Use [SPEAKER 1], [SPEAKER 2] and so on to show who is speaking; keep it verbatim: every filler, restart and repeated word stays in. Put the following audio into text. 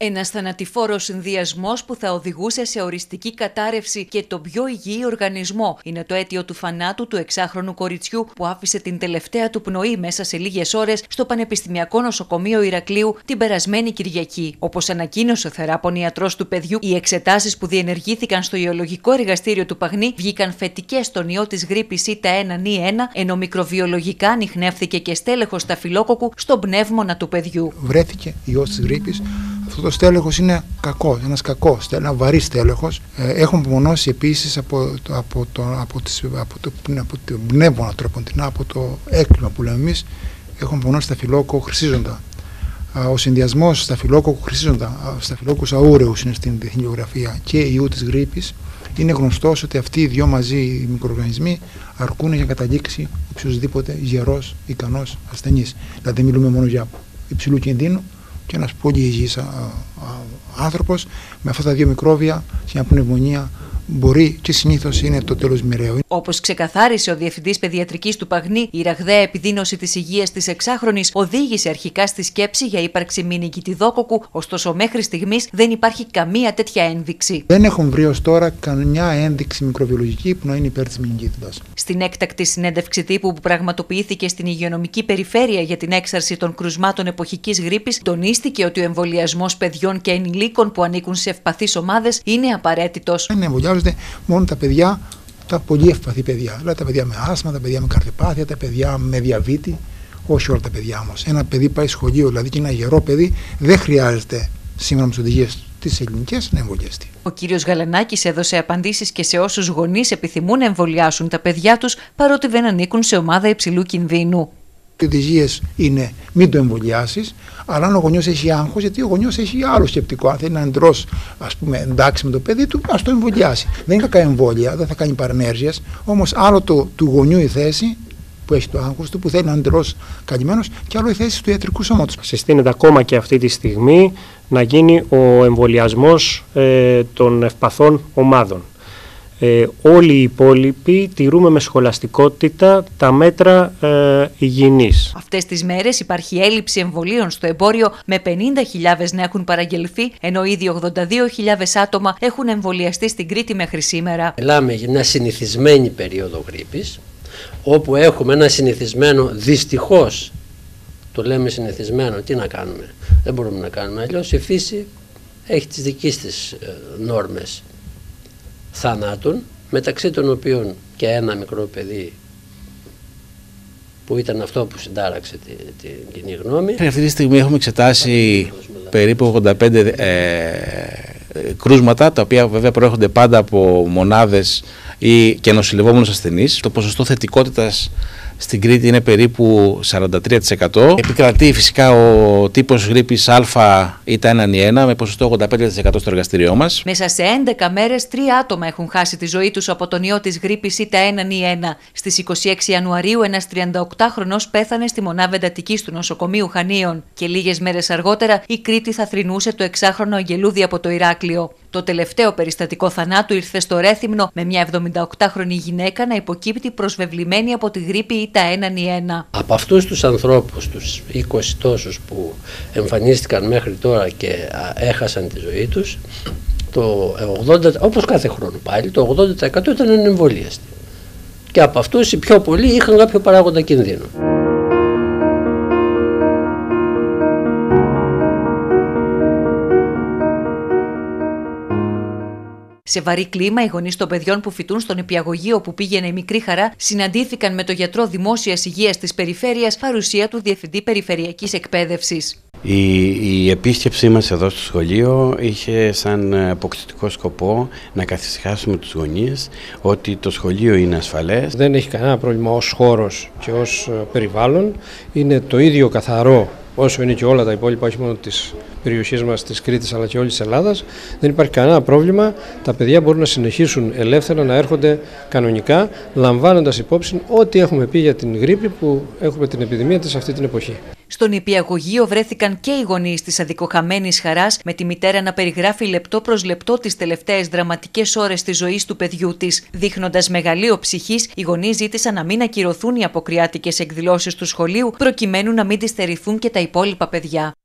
[SPEAKER 1] Ένας θανατηφόρος συνδυασμός που θα οδηγούσε σε οριστική κατάρρευση και τον πιο υγιή οργανισμό είναι το αίτιο του θανάτου του εξάχρονου κοριτσιού που άφησε την τελευταία του πνοή μέσα σε λίγες ώρες στο Πανεπιστημιακό Νοσοκομείο Ηρακλείου την περασμένη Κυριακή. Όπως ανακοίνωσε ο θεράπων ιατρός του παιδιού, οι εξετάσεις που διενεργήθηκαν στο ιολογικό εργαστήριο του Παγνή βγήκαν θετικές στον ιό της γρίπης Ήτα ένα Νι ένα, ενώ μικροβιολογικά ανιχνεύθηκε και στέλεχος σταφυλόκοκκου στον πνεύμονα του παιδιού.
[SPEAKER 2] Βρέθηκε ιός της γρίπης. Αυτό το στέλεχος είναι κακό, ένας κακός, ένα βαρύ στέλεχος. Έχουν απομονώσει επίσης από το, από το, από τις, από το, από το πνεύμονα τροποντινά, από το έκλειμα που λέμε εμείς, έχουν απομονώσει σταφυλόκοκκο χρυσίζοντα. Ο συνδυασμός σταφυλόκοκκου χρυσίζοντα, σταφυλόκοκκους αούρεους είναι στην διεθνή γεωγραφία και ιού της γρίπης. Είναι γνωστός ότι αυτοί οι δυο μαζί οι μικροοργανισμοί αρκούν για να καταλήξει οποιοδήποτε γερός, ικανός ασθενής. Δηλαδή μιλούμε μόνο για υψηλού κινδύνου και ένας πολύ υγιής άνθρωπος με αυτά τα δύο μικρόβια σε μια πνευμονία μπορεί και συνήθως είναι το τέλος μοιραίου.
[SPEAKER 1] Όπως ξεκαθάρισε ο Διευθυντής Παιδιατρικής του Παγνή, η ραγδαία επιδείνωση της υγείας της εξάχρονης οδήγησε αρχικά στη σκέψη για ύπαρξη μηνυκητιδόκοκκου, ωστόσο μέχρι στιγμής δεν υπάρχει καμία τέτοια ένδειξη.
[SPEAKER 2] Δεν έχουν βρει ως τώρα καμιά ένδειξη μικροβιολογική που να είναι υπέρ της μηνυκίτιδας.
[SPEAKER 1] Στην έκτακτη συνέντευξη τύπου που πραγματοποιήθηκε στην υγειονομική περιφέρεια για την έξαρση των κρουσμάτων εποχικής γρίπης, τονίστηκε ότι ο εμβολιασμός παιδιών και ενηλίκων που ανήκουν σε ευπαθείς ομάδες είναι απαραίτητος.
[SPEAKER 2] Μόνο τα παιδιά, τα πολύ ευπαθή παιδιά. Δηλαδή τα παιδιά με άσθμα, τα παιδιά με καρδιοπάθεια, τα παιδιά με διαβήτη. Όχι όλα τα παιδιά όμως. Ένα παιδί πάει σχολείο, δηλαδή και ένα γερό παιδί, δεν χρειάζεται σύμφωνα με τις οδηγίες τις ελληνικές να εμβολιαστεί.
[SPEAKER 1] Ο κύριος Γαλανάκης έδωσε απαντήσεις και σε όσους γονείς επιθυμούν να εμβολιάσουν τα παιδιά τους, παρότι δεν ανήκουν σε ομάδα υψηλού κινδύνου.
[SPEAKER 2] Οι οδηγίες είναι μην το εμβολιάσεις, αλλά αν ο γονιός έχει άγχος, γιατί ο γονιός έχει άλλο σκεπτικό. Αν θέλει να εντρώσει, ας πούμε, εντάξει με το παιδί του, ας το εμβολιάσει. Δεν είναι κακά εμβόλια, δεν θα κάνει παρενέργειες. Όμως άλλο το του γονιού η θέση που έχει το άγχος του, που θέλει να εντρώσει καλυμμένος, και άλλο η θέση του ιατρικού σώματος.
[SPEAKER 3] Συστήνεται ακόμα και αυτή τη στιγμή να γίνει ο εμβολιασμός ε, των ευπαθών ομάδων. Ε, όλοι οι υπόλοιποι τηρούμε με σχολαστικότητα τα μέτρα ε, υγιεινής.
[SPEAKER 1] Αυτές τις μέρες υπάρχει έλλειψη εμβολίων στο εμπόριο, με πενήντα χιλιάδες να έχουν παραγγελθεί, ενώ ήδη ογδόντα δύο χιλιάδες άτομα έχουν εμβολιαστεί στην Κρήτη μέχρι σήμερα.
[SPEAKER 4] Μιλάμε για μια συνηθισμένη περίοδο γρίπης, όπου έχουμε ένα συνηθισμένο, δυστυχώς το λέμε συνηθισμένο, τι να κάνουμε, δεν μπορούμε να κάνουμε αλλιώς, η φύση έχει τις δικές της ε, νόρμες θανάτων, μεταξύ των οποίων και ένα μικρό παιδί που ήταν αυτό που συντάραξε την τη κοινή γνώμη.
[SPEAKER 5] Αυτή τη στιγμή έχουμε εξετάσει περίπου ογδόντα πέντε ε, κρούσματα, τα οποία βέβαια προέρχονται πάντα από μονάδες ή και νοσηλευόμενους ασθενείς. Το ποσοστό θετικότητας στην Κρήτη είναι περίπου σαράντα τρία τοις εκατό. Επικρατεί φυσικά ο τύπος γρίπης Α Ήτα ένα Νι ένα με ποσοστό ογδόντα πέντε τοις εκατό στο εργαστήριό μας.
[SPEAKER 1] Μέσα σε έντεκα μέρες, τρία άτομα έχουν χάσει τη ζωή τους από τον ιό της γρίπης Ήτα ένα Νι ένα. Στις είκοσι έξι Ιανουαρίου, ένας τριανταοκτάχρονος πέθανε στη μονάδα εντατικής του νοσοκομείου Χανίων. Και λίγες μέρες αργότερα, η Κρήτη θα θρηνούσε το εξάχρονο Αγγελούδη από το Ηράκλειο. Το τελευταίο περιστατικό θανάτου ήρθε στο Ρέθυμνο, με μια εβδομηνταοκτάχρονη γυναίκα να υποκύπτει προσβεβλημένη από τη γρίπη Ήτα ένα Νι ένα.
[SPEAKER 4] Από αυτούς τους ανθρώπους, τους είκοσι τόσους που εμφανίστηκαν μέχρι τώρα και έχασαν τη ζωή τους, το ογδόντα τοις εκατό, όπως κάθε χρόνο πάλι, το ογδόντα τοις εκατό ήταν ανεμβολίαστοι. Και από αυτούς οι πιο πολλοί είχαν κάποιο παράγοντα κινδύνου.
[SPEAKER 1] Σε βαρύ κλίμα, οι γονείς των παιδιών που φοιτούν στον νηπιαγωγείο που πήγαινε η μικρή Χαρά συναντήθηκαν με τον γιατρό δημόσιας υγείας της περιφέρειας, παρουσία του Διευθυντή Περιφερειακής Εκπαίδευσης.
[SPEAKER 6] Η, η επίσκεψή μας εδώ στο σχολείο είχε σαν αποκτητικό σκοπό να καθησυχάσουμε τους γονείς ότι το σχολείο είναι ασφαλές.
[SPEAKER 7] Δεν έχει κανένα πρόβλημα ως χώρος και ως περιβάλλον. Είναι το ίδιο καθαρό όσο είναι και όλα τα υπόλοιπα, όχι μόνο της περιοχής μας, της Κρήτης, αλλά και όλης της Ελλάδας. Δεν υπάρχει κανένα πρόβλημα. Τα παιδιά μπορούν να συνεχίσουν ελεύθερα να έρχονται κανονικά, λαμβάνοντας υπόψη ό,τι έχουμε πει για την γρίπη που έχουμε την επιδημία της αυτή την εποχή.
[SPEAKER 1] Στον νηπιαγωγείο βρέθηκαν και οι γονείς της αδικοχαμένης Χαράς, με τη μητέρα να περιγράφει λεπτό προς λεπτό τις τελευταίες δραματικές ώρες της ζωής του παιδιού της. Δείχνοντας μεγαλείο ψυχής, οι γονείς ζήτησαν να μην ακυρωθούν οι αποκριάτικες εκδηλώσεις του σχολείου, προκειμένου να μην τις στερηθούν και τα υπόλοιπα παιδιά.